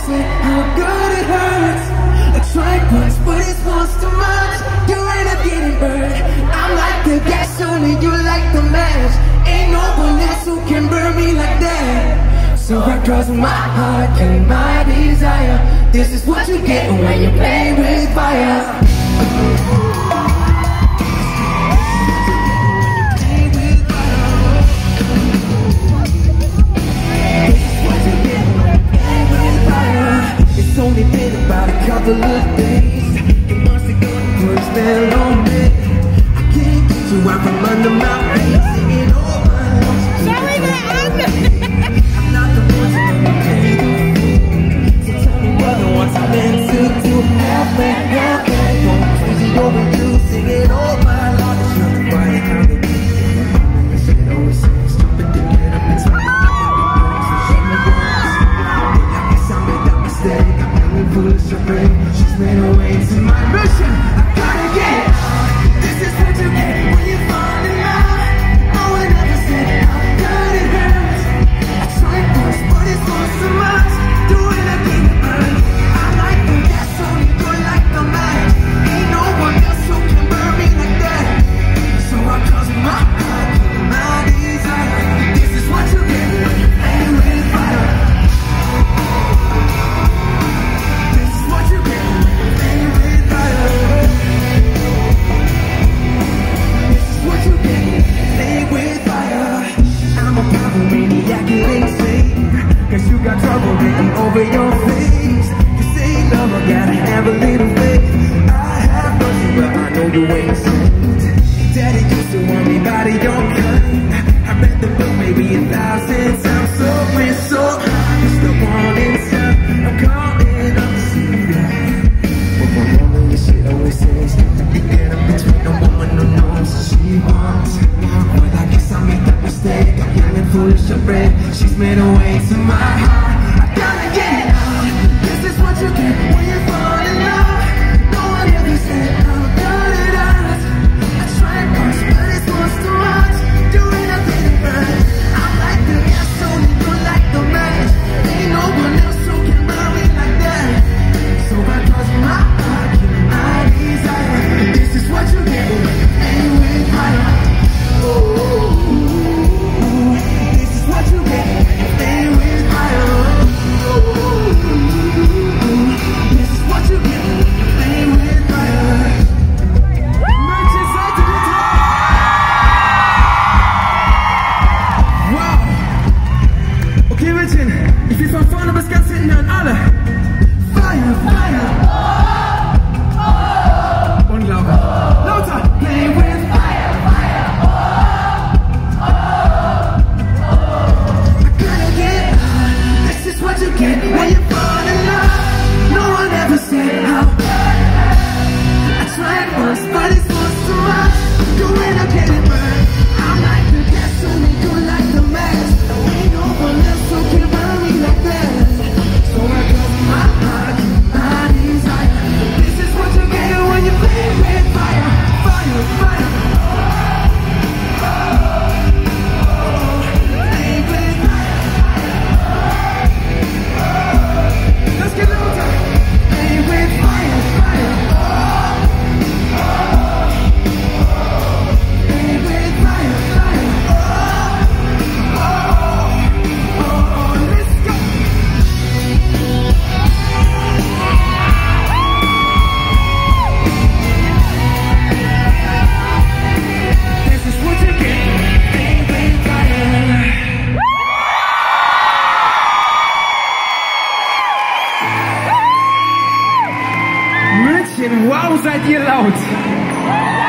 say how good it hurts. I tried once, but it's once too much. You end up getting burned. I'm like the gas, only you like the match. Ain't no one else who can burn me like that. So I cross my heart and my desire. This is what you get when you play with fire. It's only been about a couple of days. It must have gone worse than on me. I can't get you out from under my feet. Singing all my songs. Sorry, I'm not the one to pay the fool. So tell me what I want I meant to do. Half and going crazy over you. Singing all my songs. You're the body kind of me. You should always say stupid to get up and talk. Foolish or brave, she's made her way to my mission. I gotta get it out. This is what you get when you fall in love. No one ever said how good it hurts. I tried once, but it's once too much. Do it again, burn. I like the gas, only good like the man. Ain't no one else who can burn me like that. So I cross my heart, my desire. This is what you get when you play with fire. Cause you got trouble written over your face. You say love, I gotta have a little faith. I have mercy, but I know you ain't saved. Daddy used to want me body your kind. I read the book maybe 1,000 times. So when so high, it's the one inside. I'm calling up to see that. But my mama, you shit always says you get up between a woman who knows she wants. But I guess I made that mistake. I'm young and foolish and brave. She's made her way to my heart. I gotta get it out. This is what you get when you fall in love. No one ever said how good it hurts. I tried once, but it's once too much. Doing nothing to burn. I'm like the gas, only good like the match. Ain't no one else who can burn me like that. So I cross my heart, my desire. This is what you get when you play with fire. This is what you get when you play with fire. This is what you get when you play with fire. Merchants right to the top. Wow. Okay, Mädchen, ich will von vorne bis ganz hinten hören, alle. Fire, fire. Unglaublich. Lauter. Play with fire, fire. I gotta get out. This is what you get when you fall in love. No one ever said how good it hurts. I tried once, but it's once too much. Doing I get it burned. I'm like the gas, only good like the match. Ain't no one else who can burn me like that. So I cross my heart, my desire. This is what you get when you play with fire. Fire, fire. Play with fire. Let's get louder. Play with fire, fire. Play with fire, fire. Let's go. This is what you get. Play with fire. Mädchen, wow, seid ihr laut!